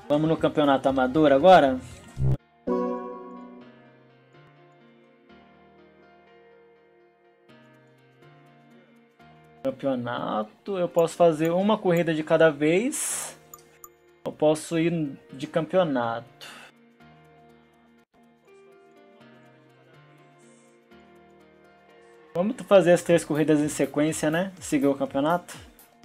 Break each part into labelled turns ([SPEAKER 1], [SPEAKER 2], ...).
[SPEAKER 1] Vamos no campeonato amador agora? Campeonato, eu posso fazer uma corrida de cada vez. Eu posso ir de campeonato. Vamos fazer as 3 corridas em sequência, né? Seguir o campeonato.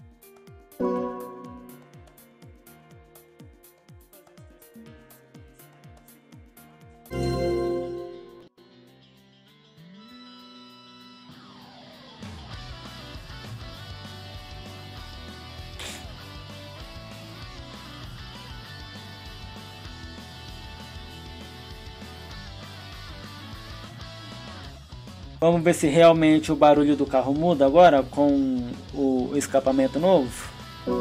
[SPEAKER 1] Vamos ver se realmente o barulho do carro muda agora com o escapamento novo.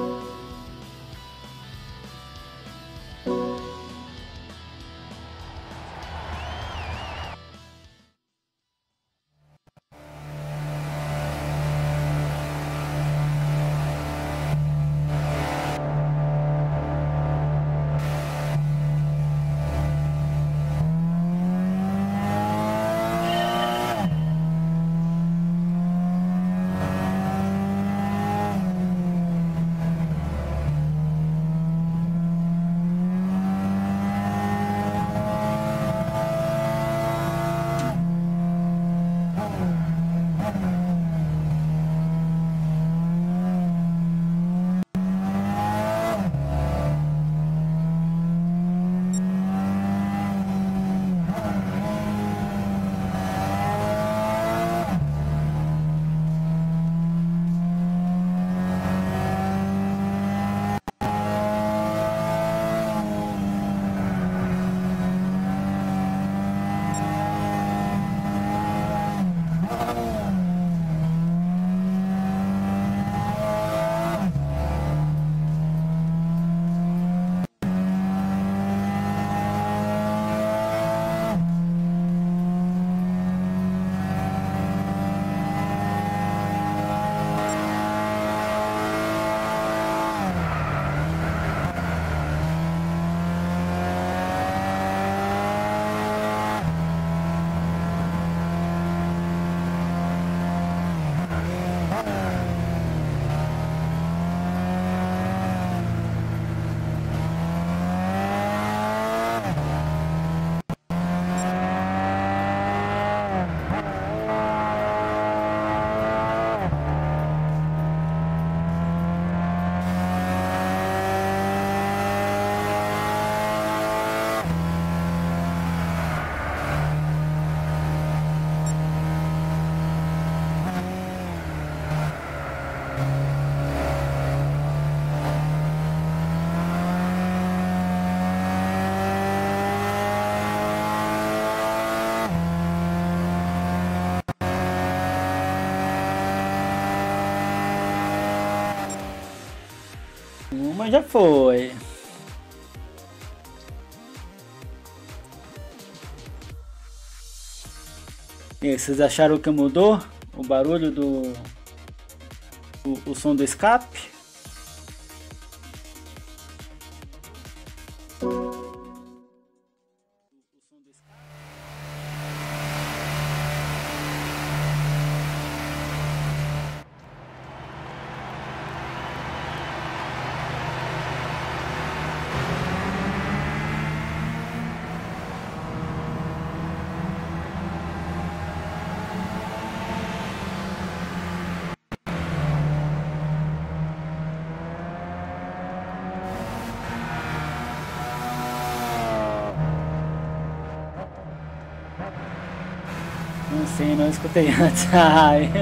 [SPEAKER 1] Uma já foi. E aí, vocês acharam que mudou o barulho do o som do escape? Não sei, não escutei antes. Ai.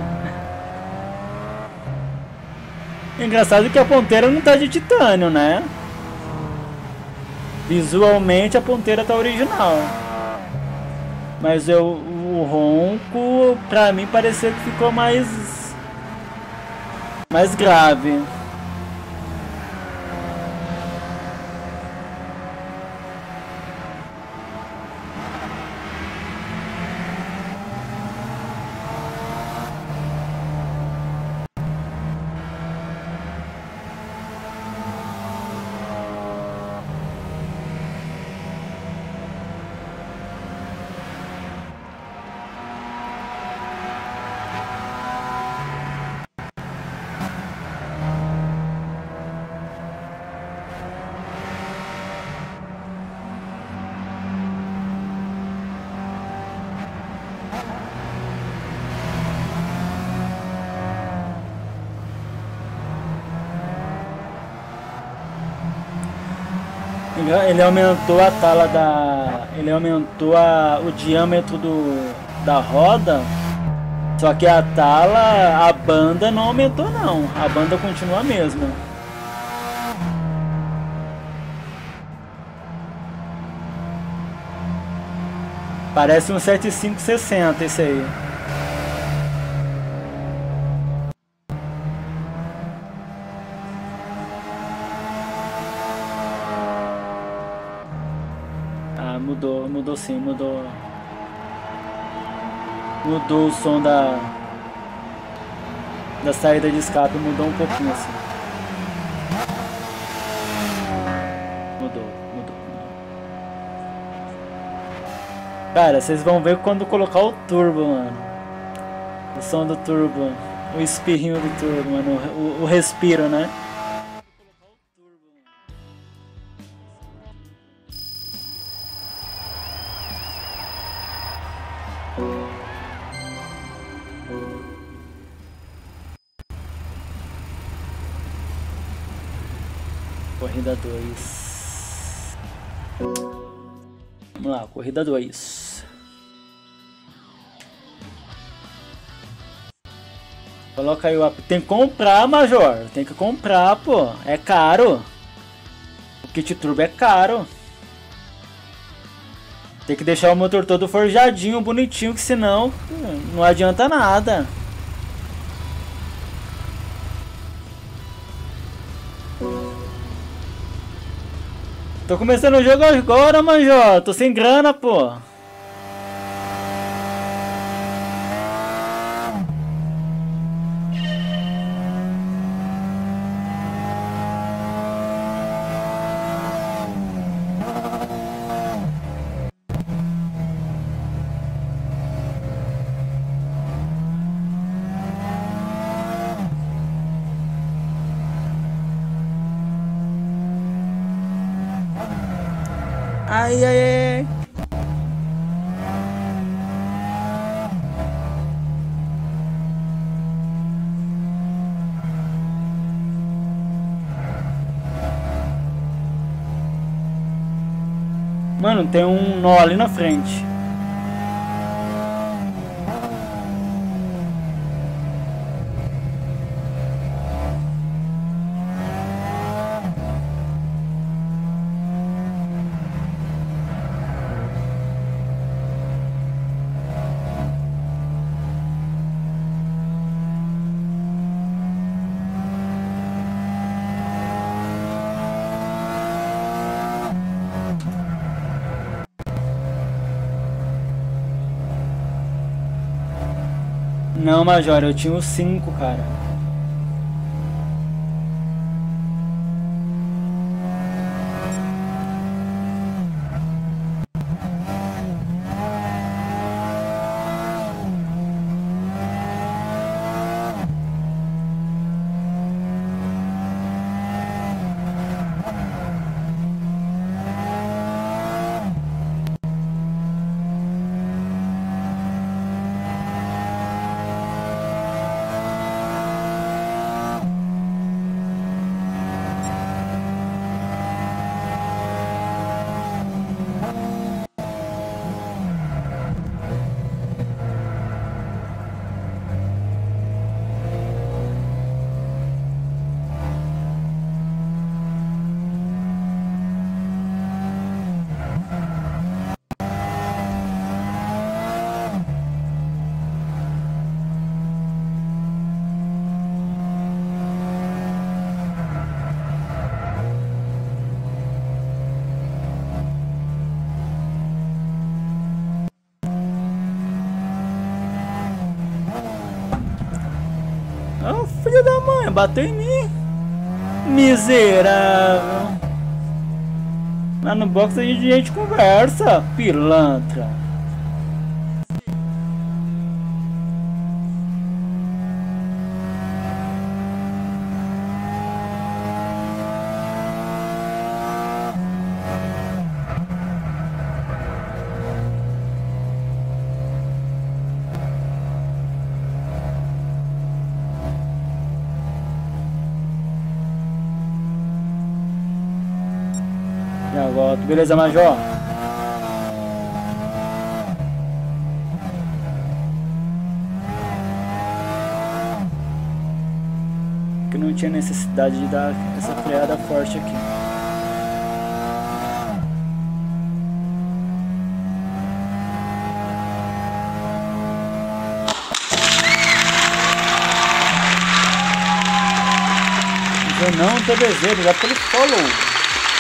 [SPEAKER 1] Engraçado que a ponteira não tá de titânio, né? Visualmente a ponteira tá original. Mas o ronco, pra mim, pareceu que ficou mais grave. Ele aumentou a tala da... Ele aumentou o diâmetro da roda. Só que a tala, a banda não aumentou não. A banda continua a mesma. Parece um 7560 esse aí. Ah, mudou sim, mudou. Mudou o som da saída de escape, mudou um pouquinho assim. Mudou. Cara, vocês vão ver quando colocar o turbo, mano. O som do turbo, o espirrinho do turbo, mano, o respiro, né? Corrida 2. Vamos lá, corrida 2. Coloca aí o app. Tem que comprar, Major. Tem que comprar, pô. É caro. O kit turbo é caro. Tem que deixar o motor todo forjadinho, bonitinho, que senão não adianta nada. Tô começando o jogo agora, Major. Tô sem grana, pô. Ai, ai, ai. Mano, tem um nó ali na frente. Não, Major, eu tinha o 5, cara. Ah, filho da mãe, bateu em mim. Miserável. Lá no box a gente conversa, pilantra. Já volto. Beleza, Major? Que não tinha necessidade de dar essa freada forte aqui. Não, TVZ, já pelo follow.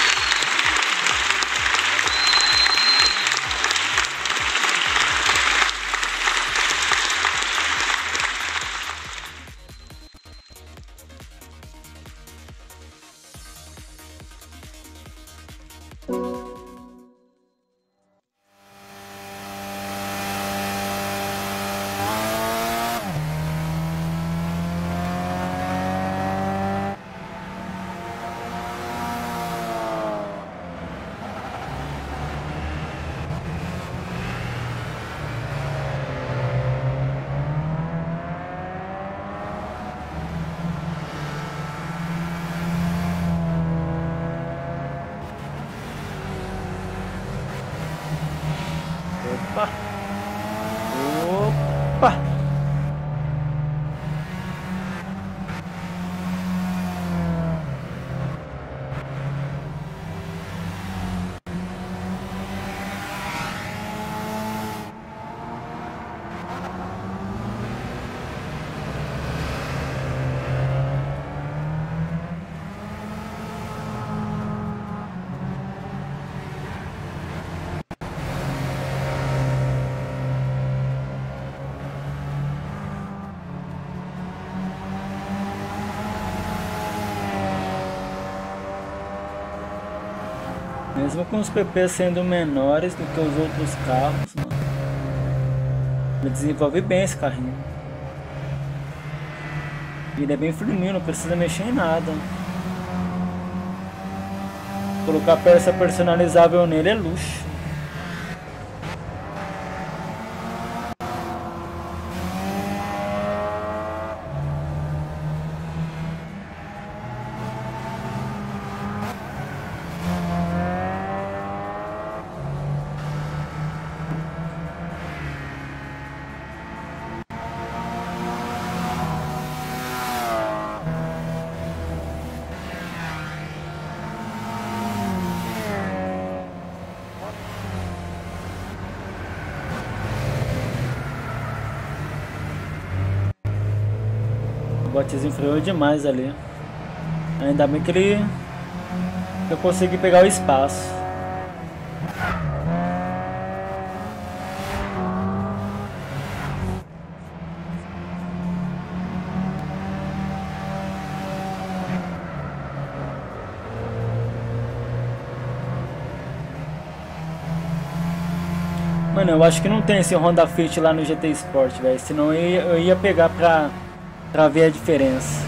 [SPEAKER 1] Opa! Opa! Mesmo com os PP sendo menores do que os outros carros, mano, ele desenvolve bem esse carrinho. E ele é bem firminho, não precisa mexer em nada. Colocar peça personalizável nele é luxo. O botezinho freou demais ali. Ainda bem que eu consegui pegar o espaço. Mano, eu acho que não tem esse Honda Fit lá no GT Sport, velho. Senão eu ia pegar pra ver a diferença.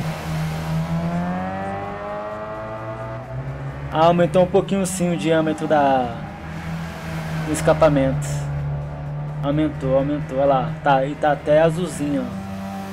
[SPEAKER 1] Ah, aumentou um pouquinho sim o diâmetro do escapamento. Aumentou, olha lá. Tá, e tá até azulzinho, ó.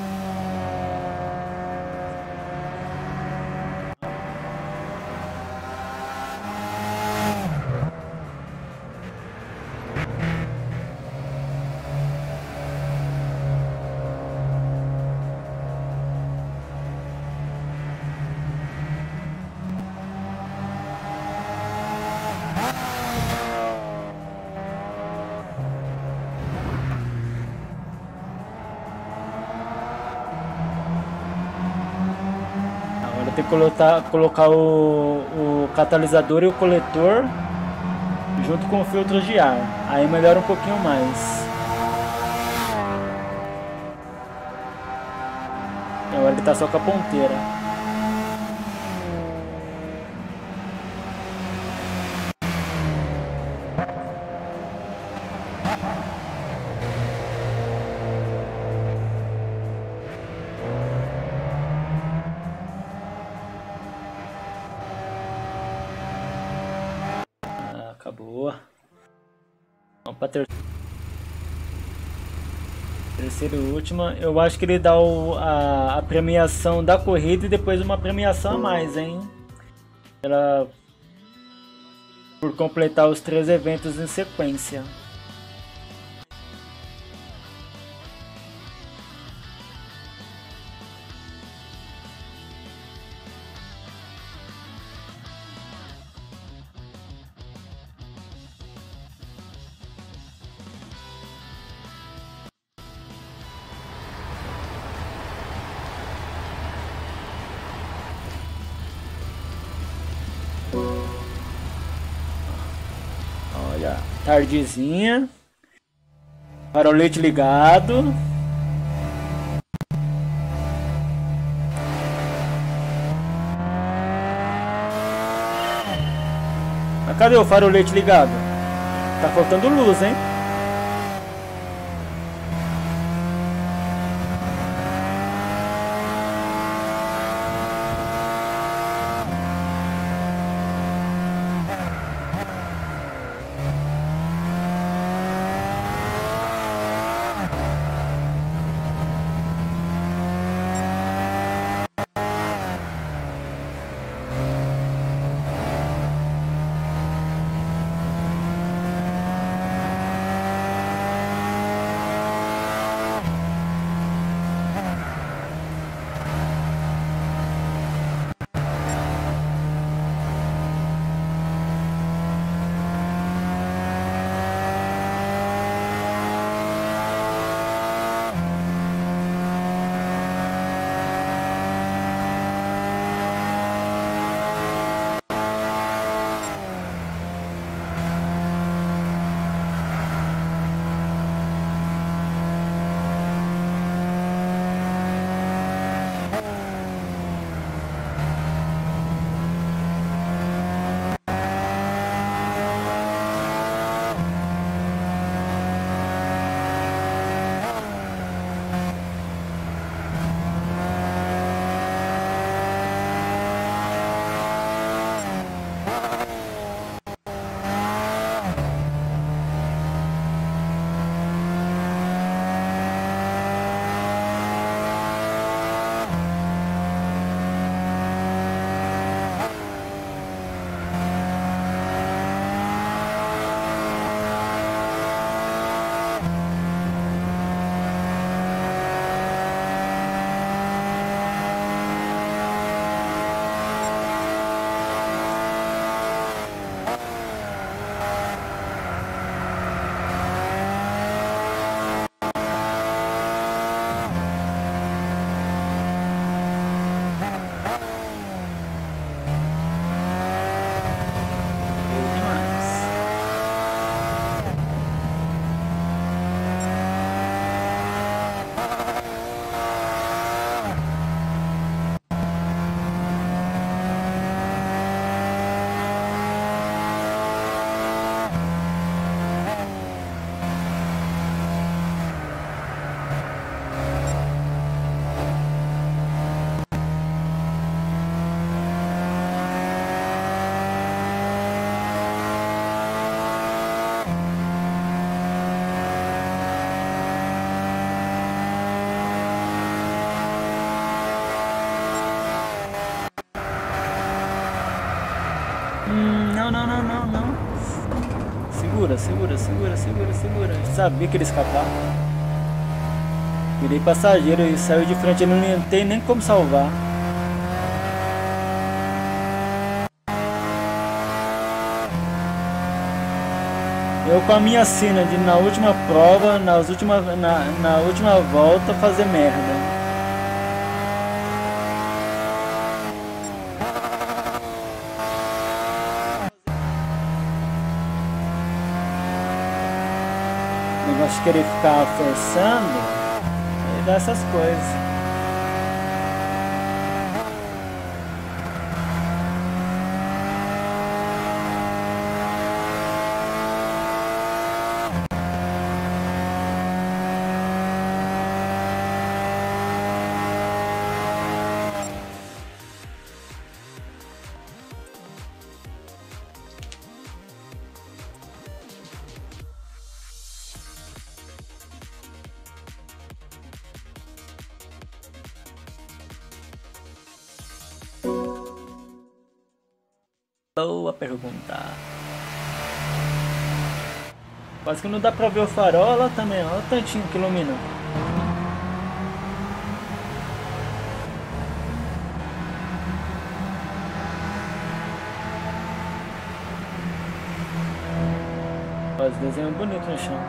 [SPEAKER 1] Tem que colocar o catalisador e o coletor junto com o filtro de ar. Aí melhora um pouquinho mais. Agora ele tá só com a ponteira. Acabou. Vamos pra terceira e última. Eu acho que ele dá a premiação da corrida e depois uma premiação a mais, hein? por completar os 3 eventos em sequência. Olha, tardezinha, farolete ligado. Mas cadê o farolete ligado? Tá faltando luz, hein? Não, não, não, não, não. Segura, segura, segura, segura, segura. Eu sabia que ele ia escapar. Virei passageiro e saiu de frente. Eu não tem nem como salvar. Eu com a minha cena de na última prova, na última volta fazer merda. O negócio de querer ficar forçando e dá essas coisas. Boa pergunta. Quase que não dá pra ver o farol lá também, ó, o tantinho que ilumina. Faz desenho bonito no chão.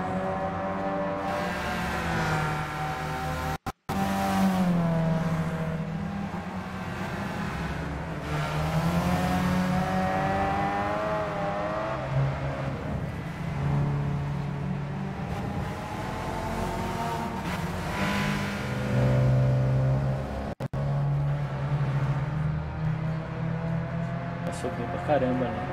[SPEAKER 1] Passou bem pra caramba, né?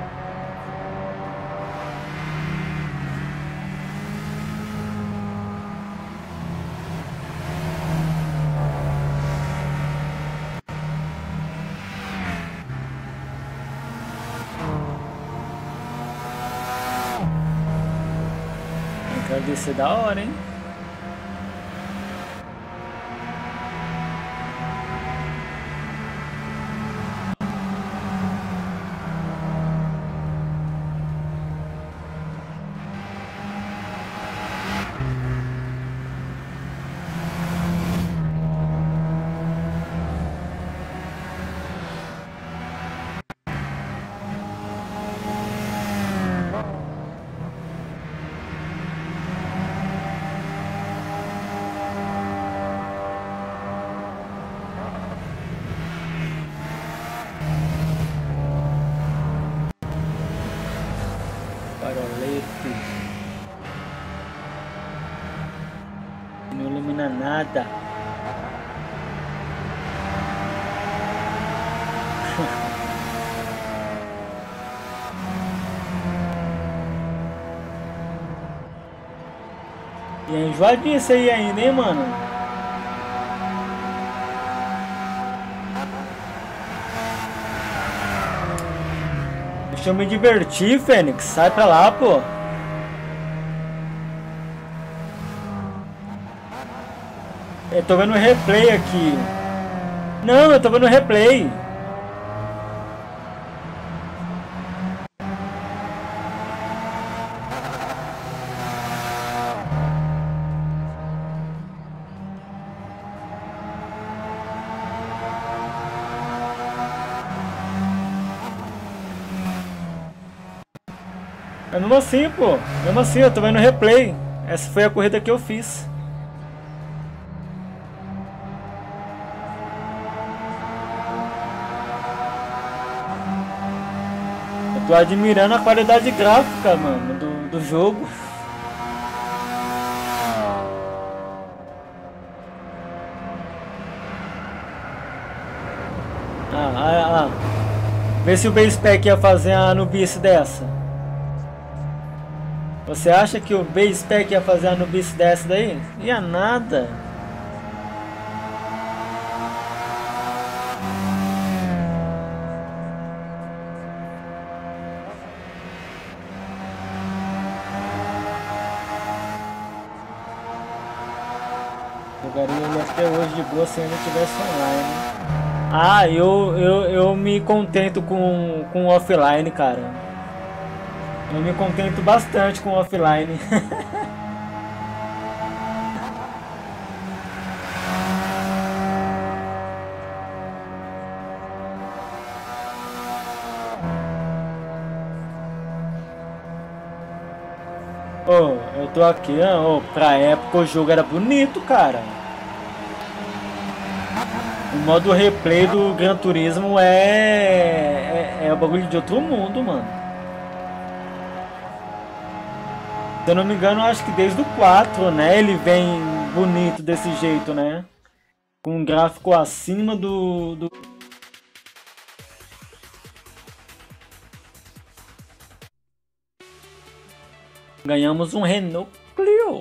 [SPEAKER 1] Vai descer da hora, hein? Farolete. Não ilumina nada. E é enjoadinho isso aí ainda, hein, mano? Deixa eu me divertir, Fênix. Sai pra lá, pô. Eu tô vendo o replay aqui. Não, eu tô vendo o replay. Mas mesmo assim, pô. Mesmo assim, eu tô vendo o replay. Essa foi a corrida que eu fiz. Eu tô admirando a qualidade gráfica, mano, do jogo. Vê se o Base Pack ia fazer a nubice dessa. Você acha que o Base Pack ia fazer a nubice dessa daí? Ia nada. Jogaria ele até hoje de boa se ainda tivesse online. Ah, eu me contento com offline, cara. Eu me contento bastante com offline. Oh, eu tô aqui, oh, pra época o jogo era bonito, cara. O modo replay do Gran Turismo é o bagulho de outro mundo, mano. Se eu não me engano, eu acho que desde o 4, né, ele vem bonito desse jeito, né? Com um gráfico acima do... Ganhamos um Renault Clio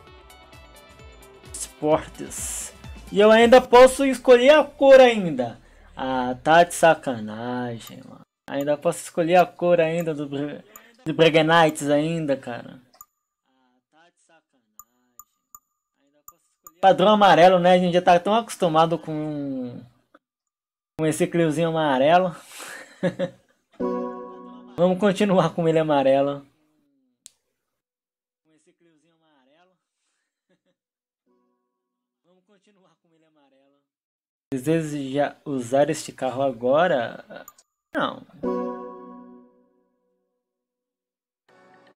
[SPEAKER 1] Sports. E eu ainda posso escolher a cor ainda. Ah, tá de sacanagem, mano. Ainda posso escolher a cor ainda do Breguenites ainda, cara. Padrão amarelo, né? A gente já tá tão acostumado com esse Cliozinho amarelo. Vamos continuar com ele amarelo. vamos continuar com ele amarelo. Deseja usar este carro agora? Não.